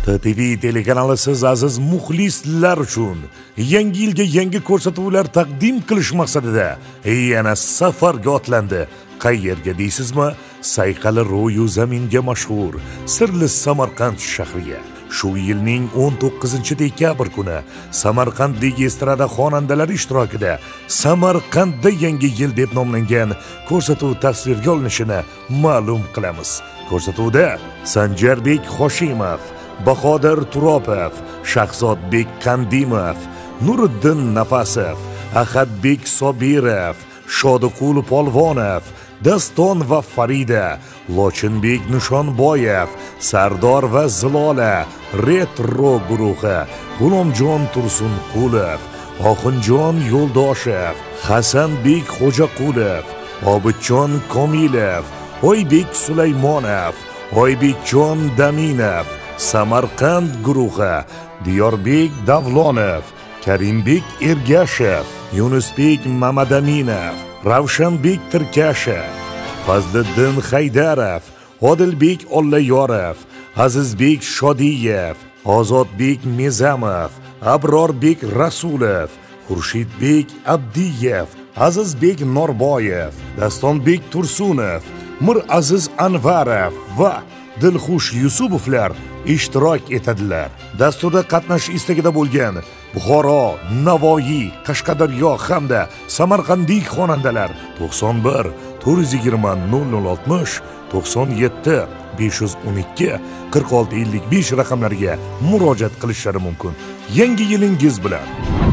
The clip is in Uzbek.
TTV telekanali siz aziz muxlislar uchun yangi yilga yangi ko'rsatuvlar taqdim qilish maqsadida yana safarga otlandi. Qayerga deysizmi? Sayqali ro'yu zaminga mashhur sirli Samarqand shahriga. Shu yilning 19-dekabr kuni Samarqandlik estrada xonandalari ishtirokida Samarqandda yangi yil deb nomlangan ko'rsatuv tasvirga olinishini ma'lum qilamiz. Ko'rsatuvda Sanjarbek Hoshimov, Bahodir Turopov, Shahzodbek Qandimov, Nuriddin Nafasov, Ahadbek Sobirov, Shodiqul Polvonov, Daston va Farida, Lochinbek Nishonboyev, Sardor va Zilola, Retro guruhi, G'ulomjon Tursunqulov, Oxunjon Yo'ldoshev, Hasanbek Xo'jaqulov, Obidjon Komilov, Oybek Sulaymonov, Oybekjon Daminov, Samarqand guruhi, Diyorbek Davlonov, Karimbek Ergashev, Yunusbek Mamadaminov, Ravshanbek Tirkashev, Fazliddin Haydarov, Odilbek Ollayorov, Azizbek Shodiyev, Ozodbek Mezamov, Abrorbek Rasulov, Xurshidbek Abdiyev, Azizbek Norboyev, Dastonbek Tursunov, Miraziz Anvarov va Dilxush Yusubovlar ishtirok etadilar. Dasturda qatnashish istagida bo'lgan Buxoro, Navoiy, Qashqadaryo hamda Samarqandlik xonandalar 91 420 0060 97 512 4655 raqamlariga murojaat qilishlari mumkin. Yangi yilingiz bilan